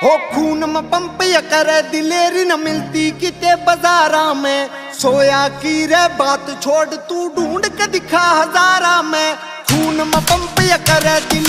हो खून में पंप या करे दिलेरी न मिलती किते बाजारा में। सोया की रे बात छोड़ तू ढूंढ के दिखा हजारा में। खून में पंप या करे